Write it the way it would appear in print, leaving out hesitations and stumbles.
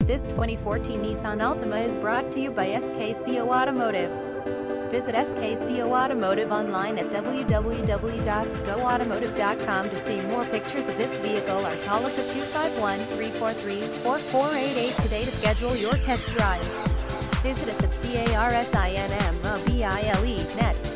This 2014 Nissan Altima is brought to you by SKCO Automotive. Visit SKCO Automotive online at www.scoautomotive.com to see more pictures of this vehicle or call us at 251-343-4488 today to schedule your test drive. Visit us at carsinmobile.net.